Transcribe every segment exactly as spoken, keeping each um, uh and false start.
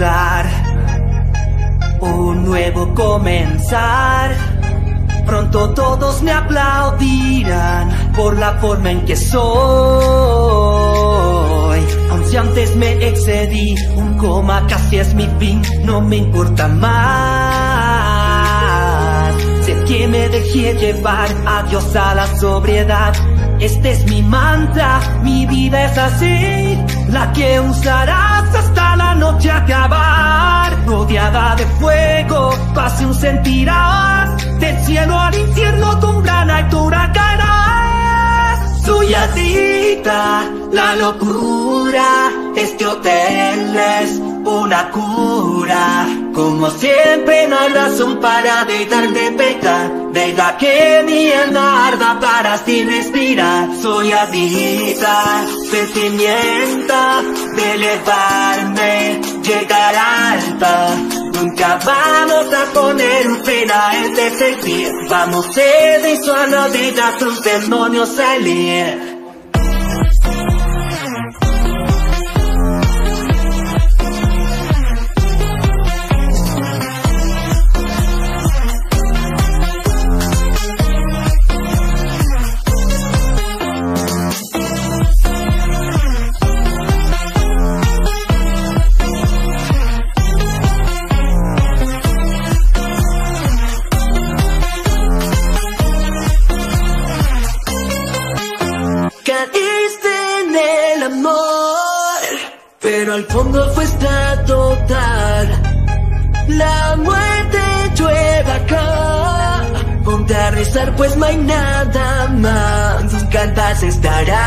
empezar, un nuevo comenzar. Pronto todos me aplaudirán por la forma en que soy. Aun si antes me excedí, un coma casi es mi fin, no me importa más. Sé que me dejé llevar, adiós a la sobriedad. Este es mi mantra, mi vida es así, la que usarás hasta la noche acabar. Rodeada de fuego, pasión sentirás, del cielo al infierno tu gran altura caerás. Soy adicta, la locura, este hotel es una cura. Como siempre no hay razón para dejar de pecar, deja que mi alma arda para así respirar. Soy adicta, sentimiento de elevarme, llegar alta. Nunca vamos a poner un freno a este sentir, vamos a ser de solo de tus demonios salir. Caíste en el amor, pero al fondo fue esta total. La muerte llueve acá, ponte a rezar pues no hay nada más. Nunca en paz estarás,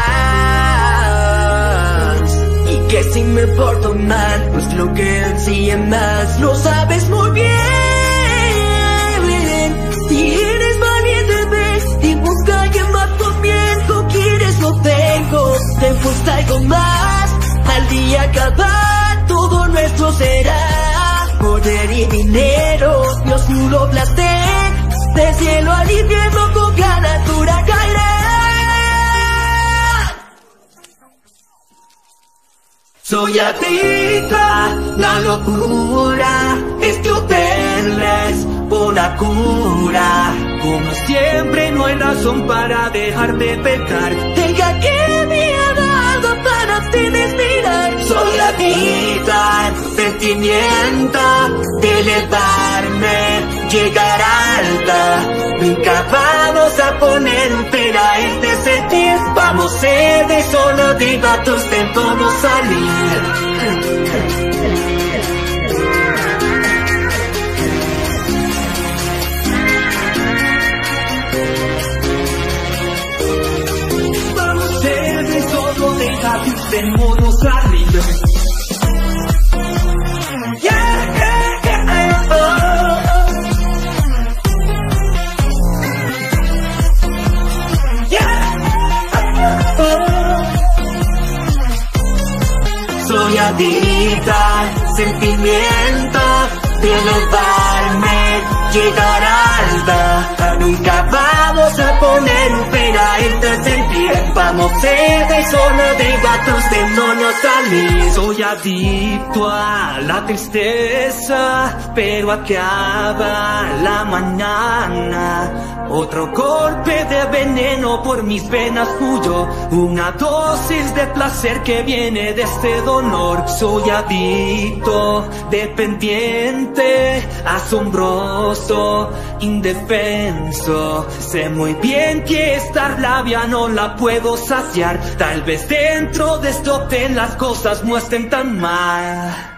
y que si me porto mal, pues lo que ansíe más, lo sabes muy bien. Si eres valiente ves y busca quemar tu miedo, quieres lo tengo, te gusta algo más. Al día acabar todo nuestro será poder y dinero, Dios nulo placer, de cielo al infierno con gran altura caerá. Soy adicta, la locura, este hotel es una cura. Como siempre no hay razón para dejar de pecar, deja que mi alma para ti respirar. Soy adicta, sentimiento de elevarme, llegar alta. Nunca vamos a poner un freno a este sentir, vamos a ser de solo de tus tempos no salir. Demonios arriba. Yeah, yeah, yeah, oh. Yeah, oh. Soy adicta, sentimiento de elevarme, llegar alta. Nunca vamos a poner un freno a este sentir, vamos a ser de solo de tus demonios salir. Soy adicto a la tristeza, pero acaba la mañana. Otro golpe de veneno por mis venas huyo, una dosis de placer que viene de este dolor. Soy adicto, dependiente, asombroso, indefenso. Sé muy bien que esta rabia no la puedo saciar. Tal vez dentro de este hotel las cosas no estén tan mal.